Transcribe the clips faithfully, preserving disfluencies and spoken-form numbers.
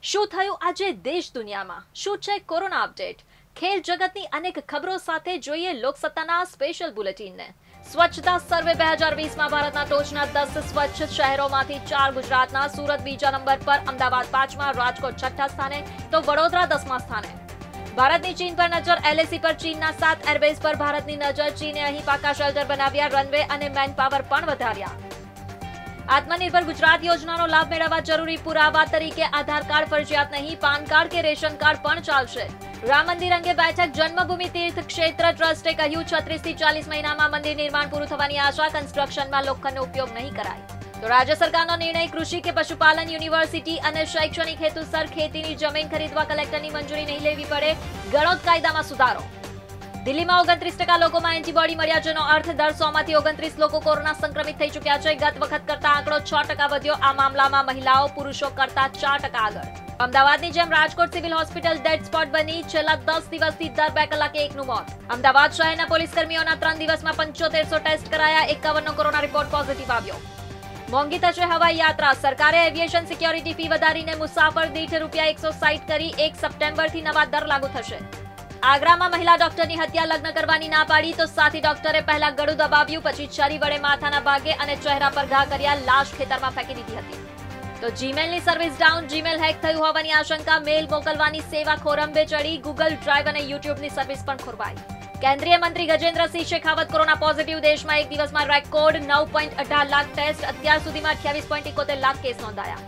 શું થયું આજે દેશ દુનિયામાં? શું છે કોરોના અપડેટ? ખેલ જગતની અનેક ખબરો સાથે જોઈએ લોકસત્તાના સ્પેશિયલ બુલેટિનને। સ્વચ્છતા સર્વે બે હજાર વીસ માં ભારતના ટોચના દસ સ્વચ્છ શહેરોમાંથી ચાર ગુજરાતના, સુરત બીજા નંબર પર, અમદાવાદ પાંચમા, રાજકોટ છઠ્ઠા સ્થાને તો વડોદરા દસમા સ્થાને। ભારતની ચીન પર નજર, એલએસી પર ચીનના સાત એરબેઝ પર ભારતની નજર। ચીને અહીં પાકા શેલ્ટર બનાવ્યા, રનવે અને મેન પાવર પણ વધાર્યા। આત્મનિર્ભર ગુજરાત યોજનાનો લાભ મેળવવા જરૂરી પુરાવા તરીકે આધાર કાર્ડ ફરજિયાત નહીં, પાન કાર્ડ કે રેશન કાર્ડ પણ ચાલશે। રામ મંદિર અંગે બેઠક, જન્મભૂમિ તીર્થ ક્ષેત્ર ટ્રસ્ટે કહ્યું છત્રીસ થી ચાલીસ મહિનામાં મંદિર નિર્માણ પૂરું થવાની આશા, કન્સ્ટ્રક્શનમાં લોખંડનો ઉપયોગ નહીં કરાય। તો રાજ્ય સરકારનો નિર્ણય, કૃષિ કે પશુપાલન યુનિવર્સિટી અને શૈક્ષણિક હેતુસર ખેતીની જમીન ખરીદવા કલેક્ટરની મંજૂરી નહીં લેવી પડે, ગણોત કાયદામાં સુધારો। દિલ્હીમાં ઓગણત્રીસ ટકા લોકોમાં એન્ટીબોડી મળ્યા, જેનો અર્થ દર સો માંથી ઓગણત્રીસ લોકો કોરોના સંક્રમિત થઈ ચૂક્યા છે। ગત વખત કરતા આંકડો છ ટકા વધ્યો। આ મામલામાં મહિલાઓ પુરુષો કરતા ચાર ટકા આગળ। અમદાવાદની જેમ Rajkot civil hospital dead spot બની, છેલ્લા દસ દિવસથી દર બે કલાકે એકનું મોત। અમદાવાદ શહેરના પોલીસ કર્મીઓના ત્રણ દિવસમાં પંચોતેરસો ટેસ્ટ કરાયા, એકાવનનો કોરોના રિપોર્ટ પોઝિટિવ આવ્યો। મોંઘી થશે હવાઈ યાત્રા, સરકારે એવિએશન સિક્યોરિટી ફી વધારીને મુસાફર દીઠ રૂપિયા એકસો સાઠ કરી, એક સપ્ટેમ્બરથી નવા દર લાગુ થશે। આગ્રામાં મહિલા ડોક્ટરની હત્યા, લગ્ન કરવાની ના પાડી તો સાથી ડોક્ટરે પહેલા ગળું દબાવ્યું, પછી છરી વડે માથાના ભાગે અને ચહેરા પર ઘા કર્યા, લાશ ખેતરમાં ફેંકી દીધી હતી। તો જીમેલની સર્વિસ ડાઉન, જીમેલ હેક થયું હોવાની આશંકા, મેલ મોકલવાની સેવા ખોરંભે ચડી, ગૂગલ ડ્રાઈવ અને યુટ્યુબની સર્વિસ પણ ખોરવાઈ। કેન્દ્રીય મંત્રી ગજેન્દ્રસિંહ શેખાવત, કોરોના પોઝિટિવ, દેશમાં એક દિવસમાં રેકોર્ડ નવ પોઈન્ટ અઢાર લાખ ટેસ્ટ, અત્યાર સુધીમાં અઠ્યાવીસ પોઈન્ટ એકોતેર લાખ કેસ નોંધાયા।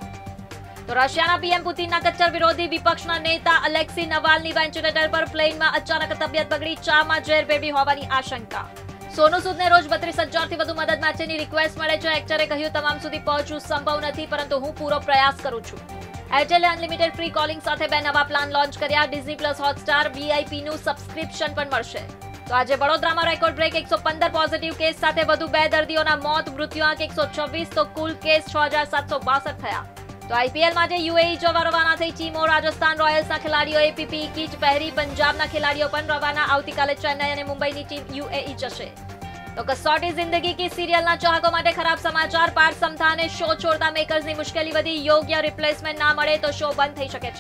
તો રશિયાના પીએમ પુતિનના કચ્ચર વિરોધી વિપક્ષના નેતા અલેક્સી નવાલ્ની વેન્ટિલેટર પર, પ્લેનમાં અચાનક તબિયત બગડી, ચામાં ઝેર ભેળવી હોવાની આશંકા। સોનુ સૂદને રોજ બત્રીસ હજારથી વધુ મદદ માટેની રિક્વેસ્ટ મળે છે, એક્ટરે કહ્યું તમામ સુધી પહોંચવું સંભવ નથી, પરંતુ હું પૂરો પ્રયાસ કરું છું। એરટેલે અનલિમિટેડ ફ્રી કોલિંગ સાથે બે નવા પ્લાન લોન્ચ કર્યા, ડિઝની પ્લસ હોટસ્ટાર વીઆઈપીનું સબસ્ક્રિપ્શન પણ મળશે। તો આજે વડોદરામાં રેકોર્ડ બ્રેક એકસો પંદર પોઝિટિવ કેસ સાથે વધુ બે દર્દીઓના મોત, મૃત્યુઆંક એકસો છવ્વીસ, તો કુલ કેસ છ હજાર સાતસો બાસઠ થયા। તો આઈપીએલ માટે યુએઈ જવા રવાના થઈ ટીમો, રાજસ્થાન રોયલ્સના ખેલાડીઓએ પીપીઈ કીટ પહેરી, પંજાબના ખેલાડીઓ પણ રવાના, આવતીકાલે ચેન્નઈ અને મુંબઈની ટીમ યુએઈ જશે। તો કસોટી જિંદગી કી સિરિયલના ચાહકો માટે ખરાબ સમાચાર, પાર્થ સમથાને શો છોડતા મેકર્સની મુશ્કેલી વધી, યોગ્ય રિપ્લેસમેન્ટ ના મળે તો શો બંધ થઈ શકે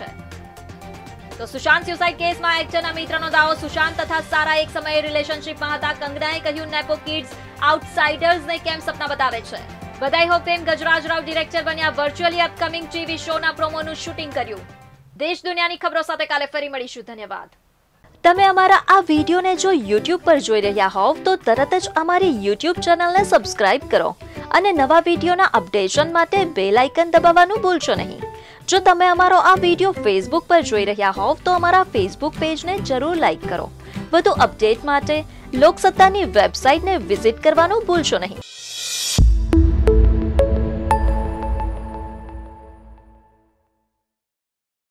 છે। તો સુશાંત સુસાઇડ કેસમાં એક્ટરના મિત્રનો દાવો, સુશાંત તથા સારા એક સમયે રિલેશનશિપમાં હતા, કંગનાએ કહ્યું નેપો કિડ્સ આઉટસાઇડર્સને કેમ સપના બતાવે છે। બધાઈ હો ફેમ ગજરાજ રાવ ડિરેક્ટર બન્યા, વર્ચ્યુઅલી અપકમિંગ ટીવી શોના પ્રોમોનું શૂટિંગ કર્યું। દેશ દુનિયાની ખબરો સાથે કાલે ફરી મળીશું, ધન્યવાદ। તમે અમારા આ વિડીયોને જો યુટ્યુબ પર જોઈ રહ્યા હોવ તો તરત જ અમારી યુટ્યુબ ચેનલને સબસ્ક્રાઇબ કરો અને નવા વિડીયોના અપડેશન માટે બેલ આઇકન દબાવવાનું ભૂલશો નહીં। જો તમે અમારો આ વિડીયો ફેસબુક પર જોઈ રહ્યા હોવ તો અમારા ફેસબુક પેજને જરૂર લાઇક કરો। વધુ અપડેટ માટે લોકસત્તાની વેબસાઇટને વિઝિટ કરવાનું ભૂલશો નહીં।